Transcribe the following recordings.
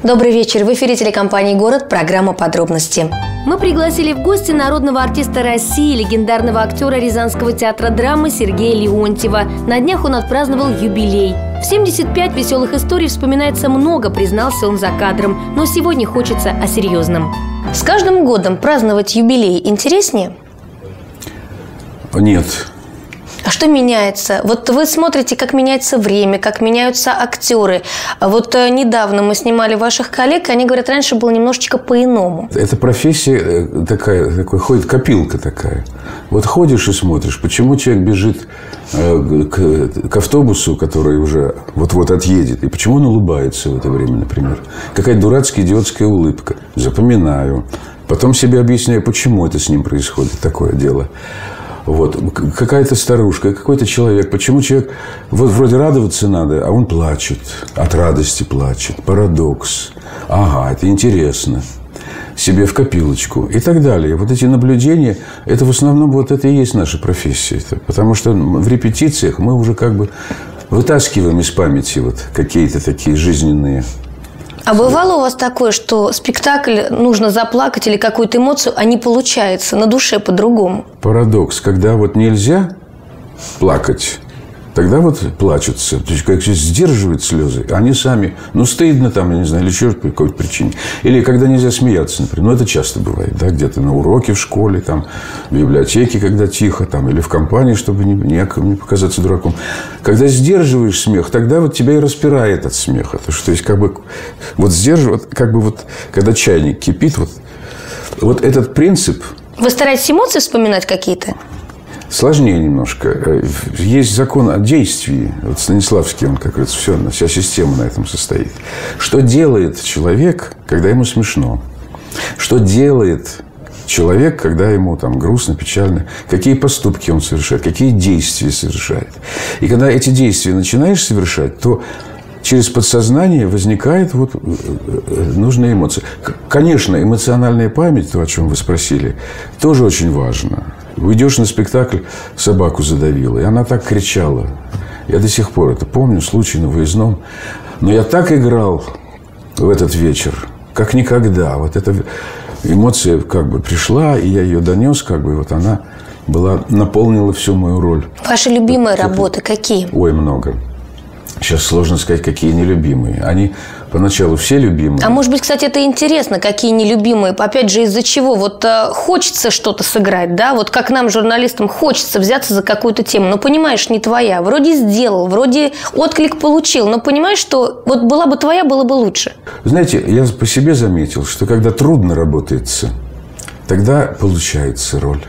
Добрый вечер. В эфире телекомпании «Город», программа «Подробности». Мы пригласили в гости народного артиста России, легендарного актера Рязанского театра драмы Сергея Леонтьева. На днях он отпраздновал юбилей. В 75 веселых историй вспоминается много, признался он за кадром. Но сегодня хочется о серьезном. С каждым годом праздновать юбилей интереснее? Нет. А что меняется? Вот вы смотрите, как меняется время, как меняются актеры. Вот недавно мы снимали ваших коллег, и они говорят, раньше было немножечко по-иному. Это профессия такая ходит копилка такая. Вот ходишь и смотришь, почему человек бежит к автобусу, который уже вот-вот отъедет, и почему он улыбается в это время, например. Какая дурацкая идиотская улыбка. Запоминаю. Потом себе объясняю, почему это с ним происходит, такое дело. Вот. Какая-то старушка, какой-то человек. Почему человек вот вроде радоваться надо, а он плачет. От радости плачет. Парадокс. Ага, это интересно. Себе в копилочку. И так далее. Вот эти наблюдения, это в основном вот это и есть наша профессия. Потому что в репетициях мы уже как бы вытаскиваем из памяти вот какие-то такие жизненные. А бывало у вас такое, что спектакль нужно заплакать или какую-то эмоцию, а не получается, на душе по-другому? Парадокс. Когда вот нельзя плакать, тогда вот плачутся. То есть, как сдерживают слезы, они сами, стыдно там, я не знаю, или еще по какой-то причине. Или когда нельзя смеяться, например. Это часто бывает, да, где-то на уроке в школе, там, в библиотеке, когда тихо, там, или в компании, чтобы не показаться дураком. Когда сдерживаешь смех, тогда вот тебя и распирает от смеха. То есть, как бы, вот сдерживать, как бы вот, когда чайник кипит, вот этот принцип... Вы стараетесь эмоции вспоминать какие-то? Сложнее немножко. Есть закон о действии. Вот Станиславский, он, как говорится, вся система на этом состоит. Что делает человек, когда ему смешно? Что делает человек, когда ему там грустно, печально? Какие поступки он совершает? Какие действия совершает? И когда эти действия начинаешь совершать, то через подсознание возникает вот нужная эмоция. Конечно, эмоциональная память, то, о чем вы спросили, тоже очень важно. Уйдешь на спектакль, собаку задавила, и она так кричала. Я до сих пор это помню, случай на выездном. Но я так играл в этот вечер, как никогда. Вот эта эмоция как бы пришла, и я ее донес, как бы, вот она наполнила всю мою роль. Ваши любимые работы какие? Ой, много. Сейчас сложно сказать, какие нелюбимые. Они поначалу все любимые. А может быть, кстати, это интересно, какие нелюбимые. Опять же, из-за чего? Вот хочется что-то сыграть, да? Вот как нам, журналистам, хочется взяться за какую-то тему. Но понимаешь, не твоя. Вроде сделал, вроде отклик получил. Но понимаешь, что вот была бы твоя, было бы лучше. Знаете, я по себе заметил, что когда трудно работается, тогда получается роль.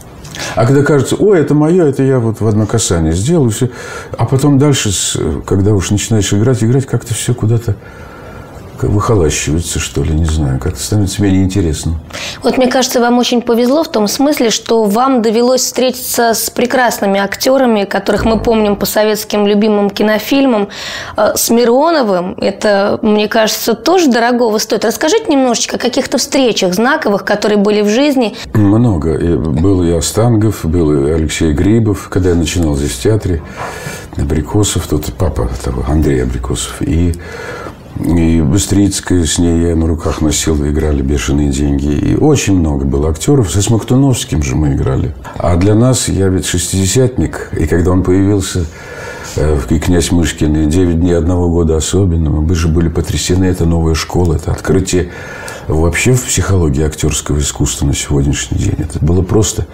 А когда кажется, ой, это мое, это я вот в одно касание сделаю, все. А потом дальше, когда уж начинаешь играть, как-то все куда-то выхолащивается, что ли, не знаю, как-то становится менее интересным. Вот мне кажется, вам очень повезло в том смысле, что вам довелось встретиться с прекрасными актерами, которых мы помним по советским любимым кинофильмам. С Мироновым, это, мне кажется, тоже дорогого стоит. Расскажите немножечко о каких-то встречах знаковых, которые были в жизни. Много. Был и Остангов, был и Алексей Грибов, когда я начинал здесь в театре. Абрикосов, тот папа того, Андрей Абрикосов. И Быстрицкая, с ней я на руках носил, играли «Бешеные деньги». И очень много было актеров. Со Смоктуновским же мы играли. А для нас, я ведь шестидесятник, и когда он появился, и «Князь Мышкин», и «9 дней одного года особенного», мы же были потрясены. Это новая школа, это открытие вообще в психологии актерского искусства на сегодняшний день. Это было просто.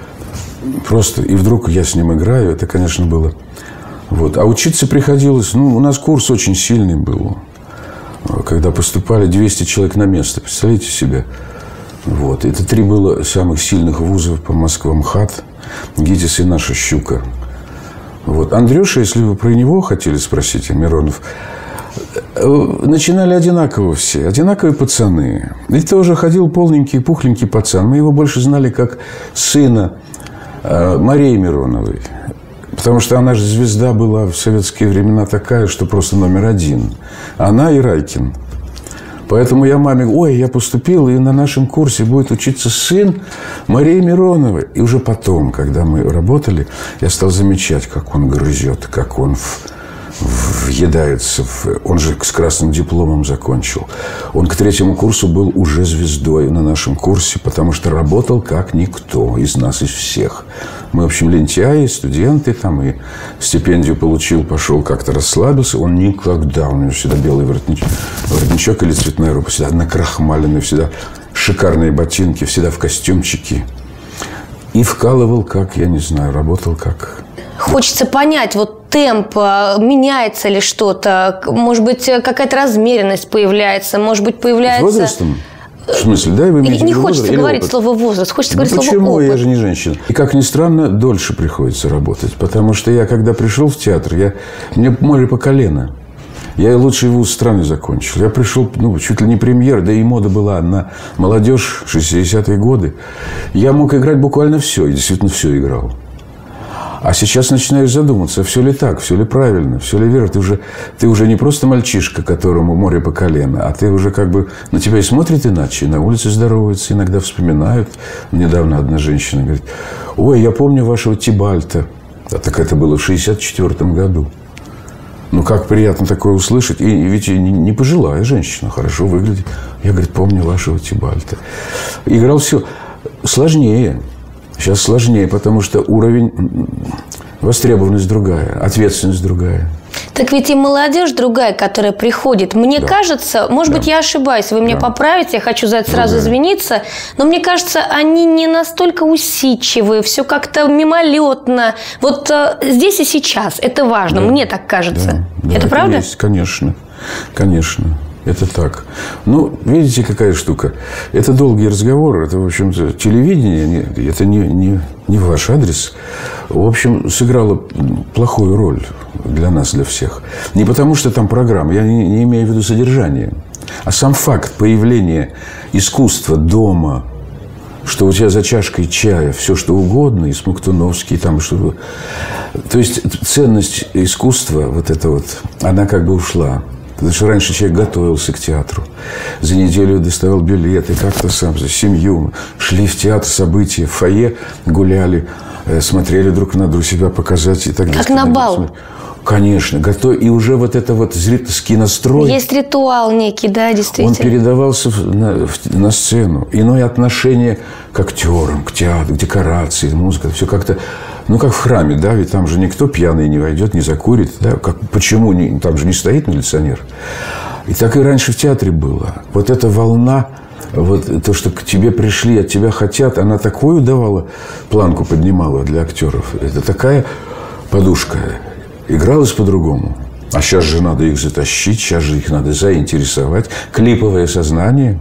И вдруг я с ним играю, это, конечно, было. Вот. А учиться приходилось, у нас курс очень сильный был. Когда поступали 200 человек на место. Представляете себе? Вот. Это 3 было самых сильных вузов по Москве: МХАТ, ГИТИС и наша «Щука». Вот. Андрюша, если вы про него хотели спросить, Миронов, начинали одинаково все. Одинаковые пацаны. И тоже ходил полненький, пухленький пацан. Мы его больше знали как сына Марии Мироновой. Потому что она же звезда была в советские времена такая, что просто номер 1. Она и Райкин. Поэтому я маме говорю, ой, я поступил, и на нашем курсе будет учиться сын Марии Мироновой. И уже потом, когда мы работали, я стал замечать, как он грызет, как он в въедается. Он же с красным дипломом закончил. Он к 3-му курсу был уже звездой на нашем курсе, потому что работал как никто из нас, из всех. Мы, в общем, лентяи, студенты там, и стипендию получил, пошел, как-то расслабился. Он никогда, у него всегда белый воротничок или цветная рубашка, всегда накрахмаленный, всегда шикарные ботинки, всегда в костюмчике. И вкалывал как, я не знаю, работал как... Хочется понять, вот темп, меняется ли что-то, может быть, какая-то размеренность появляется, может быть, появляется... С возрастом? В смысле, да? Вы не хочется говорить слово «возраст», хочется говорить слово «опыт». Почему? Я же не женщина. И, как ни странно, дольше приходится работать. Потому что я, когда пришел в театр, мне море по колено. Я лучший вуз страны закончил. Я пришел, чуть ли не премьер, да и мода была на молодежь, 60-е годы. Я мог играть буквально все, и действительно все играл. А сейчас начинаешь задуматься, все ли так, все ли правильно, все ли верно. Ты уже не просто мальчишка, которому море по колено, а ты уже как бы на тебя и смотрят иначе, и на улице здороваются, иногда вспоминают. Недавно одна женщина говорит: ой, я помню вашего Тибальта. А так это было в 64-м году. Как приятно такое услышать. И ведь не пожилая женщина, хорошо выглядит. Я, говорит, помню вашего Тибальта. Играл все сложнее. Сейчас сложнее, потому что уровень, востребованность другая, ответственность другая. Так ведь и молодежь другая, которая приходит. Мне кажется, может быть, я ошибаюсь, вы меня поправите, я хочу за это сразу извиниться, но мне кажется, они не настолько усидчивые, все как-то мимолетно. Вот здесь и сейчас, это важно, мне так кажется. Это правда? Есть, конечно, конечно. Это так. Видите, какая штука. Это долгий разговор. Это, в общем-то, телевидение. Это не ваш адрес. В общем, сыграло плохую роль для нас, для всех. Не потому, что там программа. Я не имею в виду содержание. А сам факт появления искусства дома, что у тебя за чашкой чая все, что угодно, и Смоктуновский, там что-то. То есть, ценность искусства, она как бы ушла. Потому что раньше человек готовился к театру. За неделю доставал билеты, как-то сам, за семью. Шли в театр, события, в фойе гуляли, смотрели друг на друга, себя показать и так далее. Как на бал. Конечно. И уже зрительский настрой. Есть ритуал некий, да, действительно. Он передавался на сцену. Иное отношение к актерам, к театру, к декорации, музыка. Все как-то... как в храме, да, ведь там же никто пьяный не войдет, не закурит, да, почему, там же не стоит милиционер. И так и раньше в театре было. Вот эта волна, то, что к тебе пришли, от тебя хотят, она такую давала, планку поднимала для актеров. Это такая подушка. Игралась по-другому. А сейчас же надо их затащить, сейчас же их надо заинтересовать. Клиповое сознание,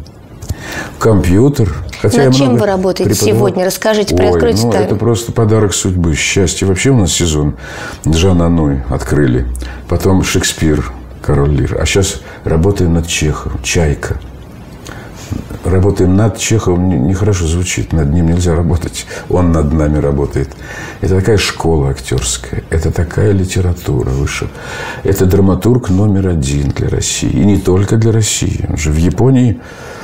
компьютер. Хотя над чем вы работаете сегодня? Расскажите, приоткройте тайну. Это просто подарок судьбы, счастье. Вообще у нас сезон Жан Аной открыли. Потом Шекспир, Король Лир. А сейчас работаем над Чеховым, Чайка. Работаем над Чеховым, нехорошо звучит. Над ним нельзя работать. Он над нами работает. Это такая школа актерская. Это такая литература высшая. Это драматург номер 1 для России. И не только для России. Он же в Японии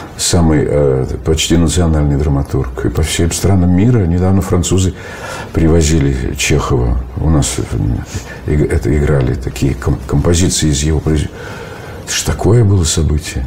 самый почти национальный драматург. И по всем странам мира. Недавно французы привозили Чехова. У нас это играли такие композиции из его произведений. Это ж такое было событие.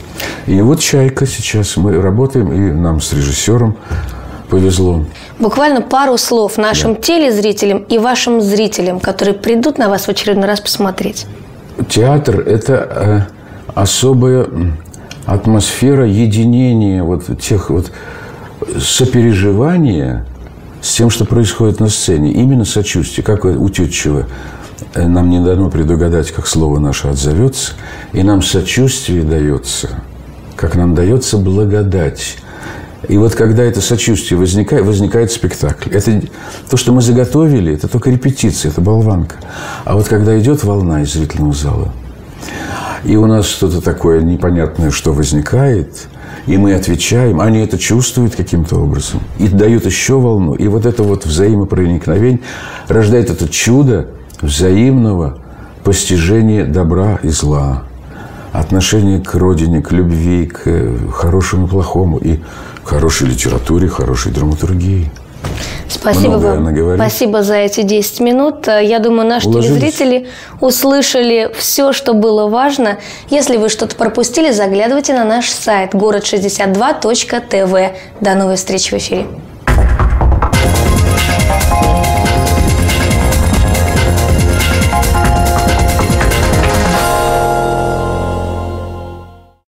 И вот «Чайка» сейчас. Мы работаем, и нам с режиссером повезло. Буквально пару слов нашим телезрителям и вашим зрителям, которые придут на вас в очередной раз посмотреть. Театр – это особая атмосфера единения, тех сопереживания с тем, что происходит на сцене. Именно сочувствие, как у Тютчева. Нам не дано предугадать, как слово наше отзовется. И нам сочувствие дается, как нам дается благодать. И когда это сочувствие возникает спектакль. Это то, что мы заготовили, это только репетиция, это болванка. А когда идет волна из зрительного зала, и у нас что-то такое непонятное, что возникает, и мы отвечаем, они это чувствуют каким-то образом, и дают еще волну. И это взаимопроникновение рождает это чудо взаимного постижения добра и зла, отношение к родине, к любви, к хорошему и плохому, и к хорошей литературе, хорошей драматургии. Спасибо вам. Спасибо за эти 10 минут. Я думаю, наши телезрители услышали все, что было важно. Если вы что-то пропустили, заглядывайте на наш сайт город62.тв. До новой встречи в эфире.